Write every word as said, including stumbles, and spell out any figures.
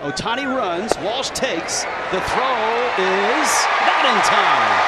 Ohtani runs. Walsh takes. The throw is not in time.